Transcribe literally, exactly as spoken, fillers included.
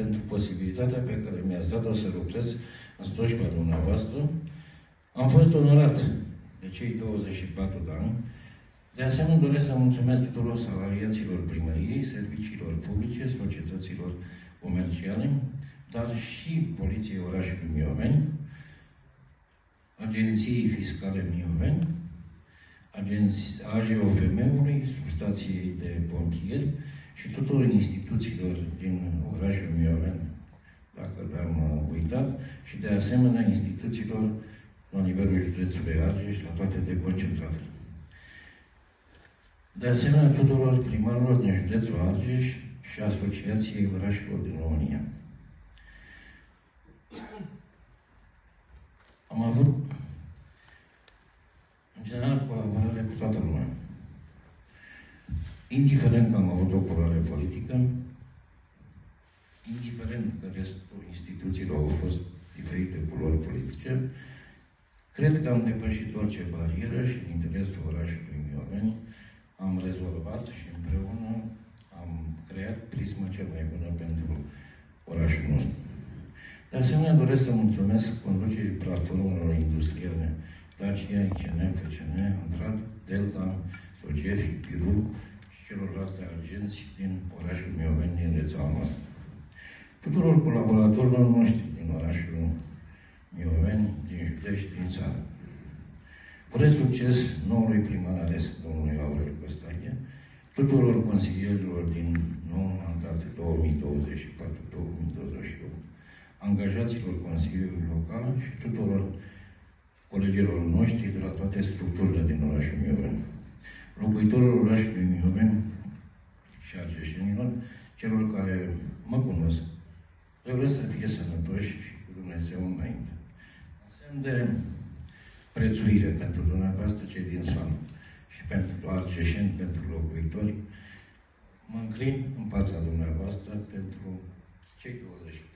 pentru posibilitatea pe care mi-ați dat-o să lucrez în slujba dumneavoastră. Am fost onorat de cei douăzeci și patru de ani. De asemenea, doresc să mulțumesc tuturor salariaților primăriei, serviciilor publice, societăților comerciale, dar și Poliției orașului Mioveni, Agenției Fiscale Mioveni, A J O F M-ului, substației de pompieri și tuturor instituțiilor din orașul Mioveni, dacă le-am uitat, și de asemenea instituțiilor la nivelul județului Argeș, la toate deconcentrate. De asemenea, tuturor primarilor din județul Argeș și Asociației Orașelor din România. Am avut, în general, colaborare cu toată lumea. Indiferent că am avut o culoare politică, indiferent că restul instituțiilor au fost diferite culori politice, cred că am depășit orice barieră și în interesul orașului Mioveni am rezolvat și împreună am creat prisma cea mai bună pentru orașul nostru. De asemenea, doresc să mulțumesc conducerii platformelor industriale Dacia, I C N, F C N, Antrat, Delta, Sogefi, Piru și celorlalte agenți din orașul Mioveni, din rețeaua noastră. Tuturor colaboratorilor noștri din orașul Mioveni, din județ și din țară. Urez succes noului primar ales, domnului Aurel Costache, tuturor consilierilor din nou mandat două mii douăzeci și patru două mii douăzeci și opt, angajaților Consiliului Local și tuturor colegilor noștri de la toate structurile din orașul Mioveni. Locuitorilor orașului Mioveni și argeșenilor, celor care mă cunosc, le urez să fie sănătoși și cu Dumnezeu înainte. În semn de prețuire pentru dumneavoastră cei din sală și pentru argeșeni, pentru locuitori, mă înclin în fața dumneavoastră pentru cei douăzeci și patru